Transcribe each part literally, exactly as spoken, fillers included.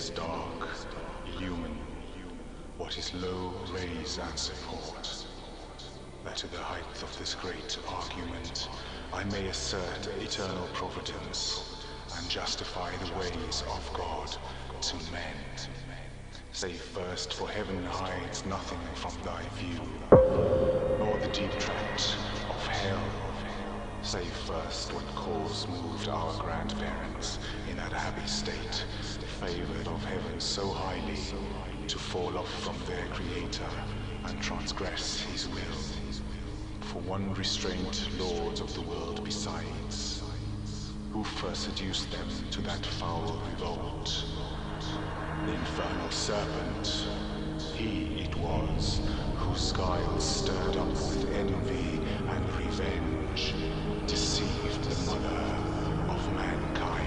is dark, illumine what is low, raise and support, that to the height of this great argument I may assert eternal providence and justify the ways of God to men. Say first, for heaven hides nothing from thy view, nor the deep tract of hell. Say first, what cause moved our grandparents in that happy state, favored of heaven so highly, to fall off from their Creator and transgress his will. For one restraint lords of the world besides, who first seduced them to that foul revolt. The infernal serpent, he it was, whose guile stirred up with envy and revenge, deceived the mother of mankind.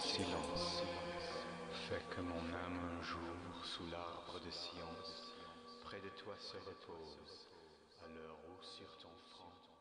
silence. Fais que mon âme un jour, sous l'arbre de science, près de toi se repose, à l'heure où sur ton front